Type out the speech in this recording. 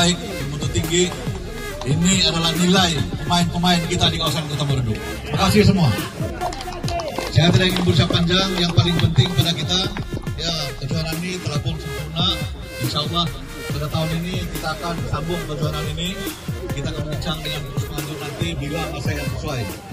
terbaik, tim mutu tinggi. Ini adalah nilai pemain-pemain kita di kawasan Kota Merdu. Terima kasih semua. Saya tidak ingin berucap panjang. Yang paling penting pada kita, ya kejuaraan ini telah pun sempurna. Insya Allah pada tahun ini kita akan sambung kejuaraan ini. Kita akan bincang dengan pengurus penganjur nanti bila masa yang sesuai.